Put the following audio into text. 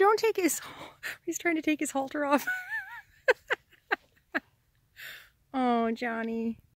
don't take his... He's trying to take his halter off. Oh, Johnny.